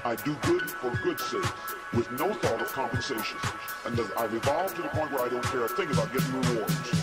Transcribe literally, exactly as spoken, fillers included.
I do good for good's sake, with no thought of compensation. And I evolved to the point where I don't care a thing about getting rewards.